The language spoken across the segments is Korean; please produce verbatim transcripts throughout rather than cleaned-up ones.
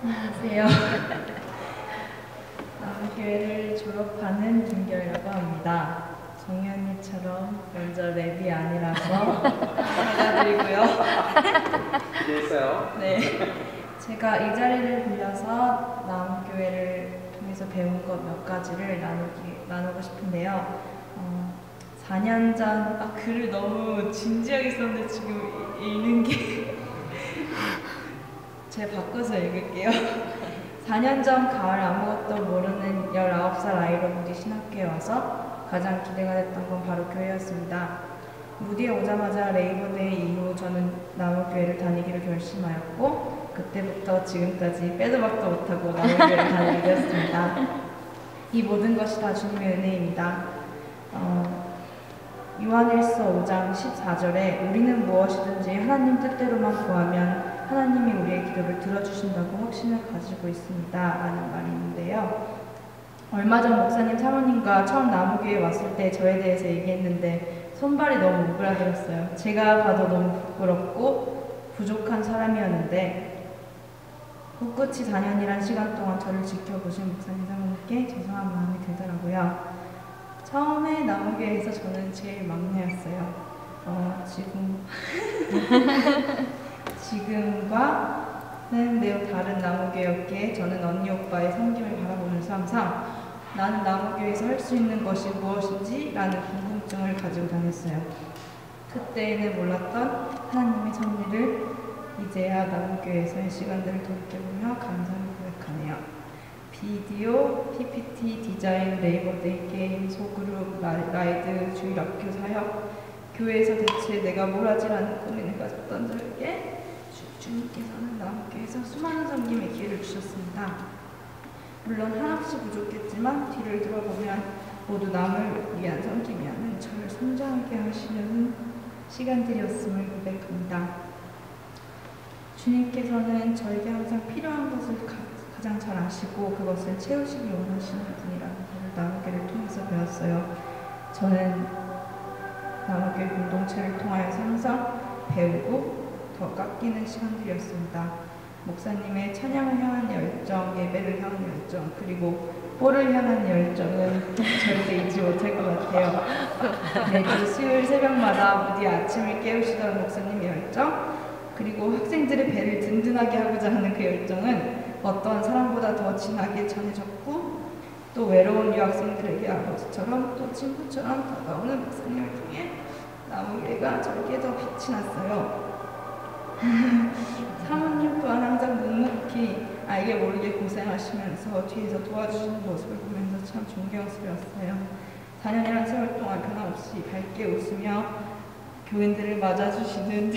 안녕하세요. 남교회를 졸업하는 김결이라고 합니다. 정희 언니처럼 먼저 랩이 아니라서 해드리고요. 기대했어요. 네, 제가 이 자리를 빌려서 남교회를 통해서 배운 것 몇 가지를 나누기, 나누고 싶은데요. 어, 사 년 전, 아, 글을 너무 진지하게 썼는데 지금 읽는 게 제가 바꿔서 읽을게요. 사 년 전 가을 아무것도 모르는 열아홉 살 아이로 무디 신학교에 와서 가장 기대가 됐던 건 바로 교회였습니다. 무디에 오자마자 레이버데이 이후 저는 남울교회를 다니기로 결심하였고 그때부터 지금까지 빼도 박도 못하고 남울교회를 다니게 되었습니다. 이 모든 것이 다 주님의 은혜입니다. 어, 요한일서 오 장 십사 절에 우리는 무엇이든지 하나님 뜻대로만 구하면 하나님이 우리의 기도를 들어주신다고 확신을 가지고 있습니다. 라는 말이 있는데요. 얼마 전 목사님 사모님과 처음 나무교회에 왔을 때 저에 대해서 얘기했는데 손발이 너무 오그라들었어요. 제가 봐도 너무 부끄럽고 부족한 사람이었는데 꿋꿋이 사 년이란 시간 동안 저를 지켜보신 목사님 사모님께 죄송한 마음이 들더라고요. 처음에 나무교회에서 저는 제일 막내였어요. 어, 지금 지금과는 매우 다른 나무교회였기에 저는 언니 오빠의 섬김을 바라보면서 항상 나는 나무교회에서 할 수 있는 것이 무엇인지 라는 궁금증을 가지고 다녔어요. 그때는 몰랐던 하나님의 섭리를 이제야 나무교회에서의 시간들을 돌이켜보며 감사를 고백하네요. 비디오, 피피티, 디자인, 레이버데이, 게임, 소그룹, 라이드, 주일학교 사역, 교회에서 대체 내가 뭘 하지라는 고민을 가졌던 저에게 주님께서는 나무교회에서 수많은 섬김의 기회를 주셨습니다. 물론 한없이 부족했지만 뒤를 돌아보면 모두 남을 위한 섬김이라는 저를 성장하게 하시려는 시간들이었음을 고백합니다. 주님께서는 저에게 항상 필요한 것을 가, 가장 잘 아시고 그것을 채우시기 원하시는 분이라는 것을 나무교회를 통해서 배웠어요. 저는 나무교회 공동체를 통하여서 항상 배우고 더 깎이는 시간들이었습니다. 목사님의 찬양을 향한 열정, 예배를 향한 열정, 그리고 볼을 향한 열정은 절대 잊지 못할 것 같아요. 매주 수요일 새벽마다 무디 아침을 깨우시던 목사님의 열정, 그리고 학생들의 배를 든든하게 하고자 하는 그 열정은 어떠한 사람보다 더 진하게 전해졌고 또 외로운 유학생들에게 아버지처럼 또 친구처럼 다가오는 목사님을 통해 나무교회가 저에게 더 빛이 났어요. 사모님 또한 항상 묵묵히 알게 모르게 고생하시면서 뒤에서 도와주시는 모습을 보면서 참 존경스러웠어요. 사 년이라는 세월 동안 변함없이 밝게 웃으며 교인들을 맞아주시는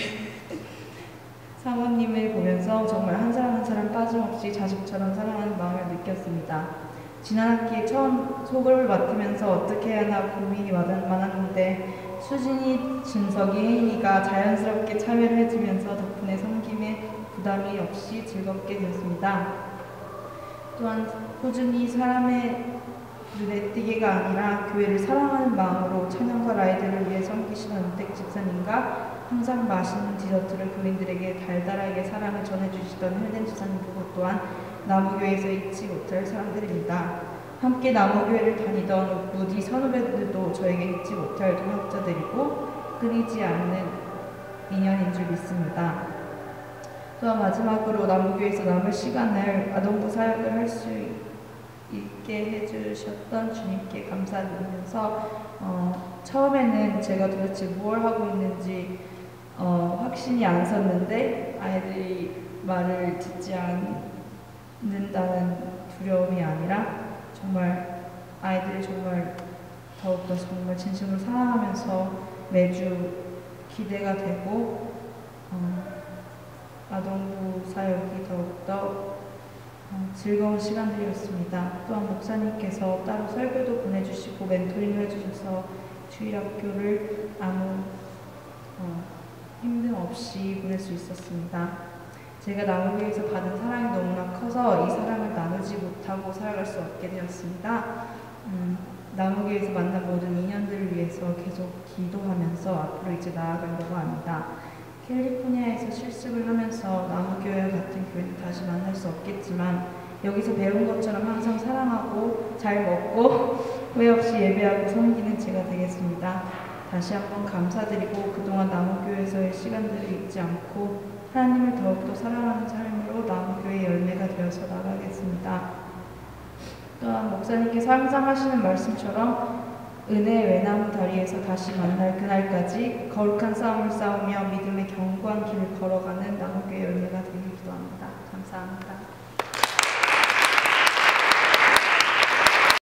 사모님을 보면서 정말 한 사람 한 사람 빠짐없이 자식처럼 사랑하는 마음을 느꼈습니다. 지난 학기에 처음 소그룹을 맡으면서 어떻게 해야 하나 고민이 많았는데 수진이, 준석이, 혜인이가 자연스럽게 참여를 해주면서 덕분에 섬김에 부담이 없이 즐겁게 되었습니다. 또한 꾸준히 사람의 눈에 띄게가 아니라 교회를 사랑하는 마음으로 찬양과 라이드를 위해 섬기시는 은택 집사님과 항상 맛있는 디저트를 교인들에게 달달하게 사랑을 전해주시던 헬덴 집사님 부부 또한 나무교회에서 잊지 못할 사람들입니다. 함께 나무교회를 다니던 무디 선후배들도 저에게 잊지 못할 동역자들이고 끊이지 않는 인연인 줄 믿습니다. 또한 마지막으로 나무교회에서 남을 시간을 아동부 사역을 할 수 있게 해주셨던 주님께 감사드리면서 어, 처음에는 제가 도대체 뭘 하고 있는지 어, 확신이 안 섰는데 아이들이 말을 듣지 않는다는 두려움이 아니라 정말 아이들이 정말 더욱더 정말 진심으로 사랑하면서 매주 기대가 되고 어, 아동부 사역이 더욱더 어, 즐거운 시간들이었습니다. 또한 목사님께서 따로 설교도 보내주시고 멘토링을 해주셔서 주일학교를 아무 어, 힘듦 없이 보낼 수 있었습니다. 제가 나무교회에서 받은 사랑이 너무나 커서 이 사랑을 나누지 못하고 살아갈 수 없게 되었습니다. 음, 나무교회에서 만난 모든 인연들을 위해서 계속 기도하면서 앞으로 이제 나아가려고 합니다. 캘리포니아에서 실습을 하면서 나무교회와 같은 교회는 다시 만날 수 없겠지만 여기서 배운 것처럼 항상 사랑하고 잘 먹고 후회 없이 예배하고 섬기는 제가 되겠습니다. 다시 한번 감사드리고 그동안 나무교회에서의 시간들을 잊지 않고 하나님을 더욱더 사랑하는 삶으로 나무교회의 열매가 되어서 나가겠습니다. 또한 목사님께서 항상 하시는 말씀처럼 은혜의 외나무 다리에서 다시 만날 그날까지 거룩한 싸움을 싸우며 믿음의 견고한 길을 걸어가는 나무교회 열매가 되길 기도합니다. 감사합니다.